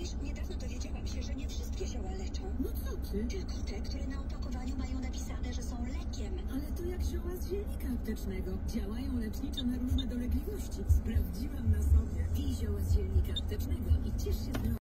Wiesz, niedawno dowiedziałam się, że nie wszystkie zioła leczą. No co ty? Tylko te, które na opakowaniu mają napisane, że są lekiem. Ale to jak zioła z zielnika aptecznego. Działają leczniczo na różne dolegliwości. Sprawdziłam na sobie. Pij zioła z zielnika aptecznego i ciesz się zdrowiem.